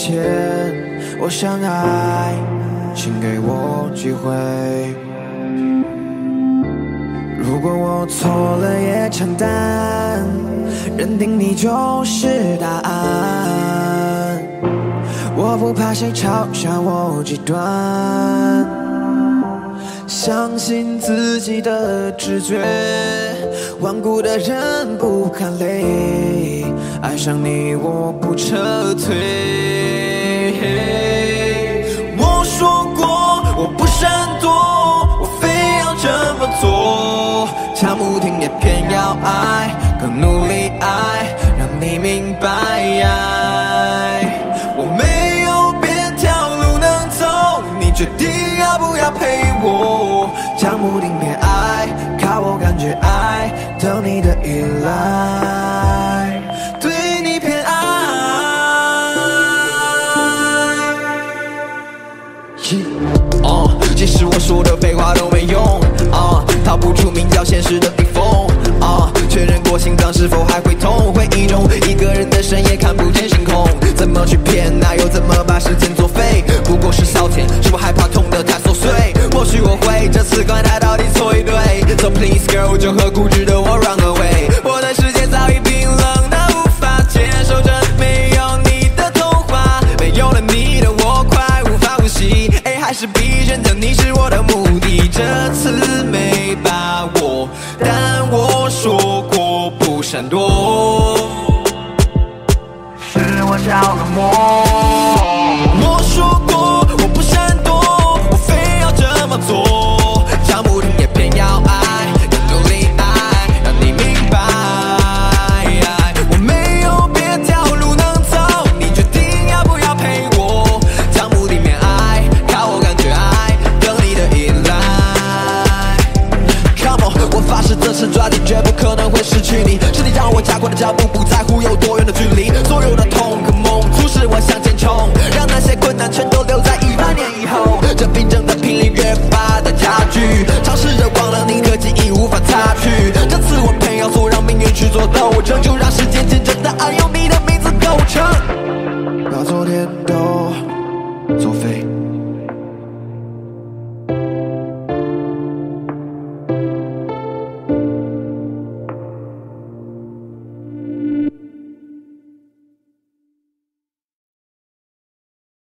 前，我想爱，请给我机会。如果我错了也承担，认定你就是答案。我不怕谁嘲笑我极端，相信自己的直觉，顽固的人不喊累，爱上你我不撤退。我说过我不闪躲，我非要这么做，讲不听也偏要爱，更努力爱，让你明白。我没有别条路能走，你决定要不要陪我，讲不听别爱，靠我感觉爱，等你的依赖，对你偏爱。即使我说的废话都没用，逃不出名叫现实的逼疯，确认过心脏是否还会痛，回忆中一个人的深夜看不见星空，怎么去骗那又怎么把时间作废，不过是消遣，是我害怕痛得太琐碎，或许我会这次管他到底错与对， So please girl 就和固执的我 run away， 我的世界早已冰冷的无法接受着没有你的童话，没有了你的我快无法呼吸，还是必选择你是我的目的，这次没把握，但我说过不闪躲，是我着了魔。我说过我不闪躲，我非要这么做，讲不听也偏要爱，要努力爱，让你明白。我没有别条路能走，你决定要不要陪我，讲不听偏爱，靠我感觉爱，等你的依赖。Come on， 我发誓这次抓紧，绝不可能会失去你，是你让我加快的脚步，不在乎有多远的距离，所有的痛和梦促使我向前冲，让那些困难全都留在100年以后，这病症的频率越发的加剧，尝试着忘了你的记忆无法擦去，这次我偏要做，让命运去做斗争，就让时间见证的爱用你的名字构成，把昨天都作废。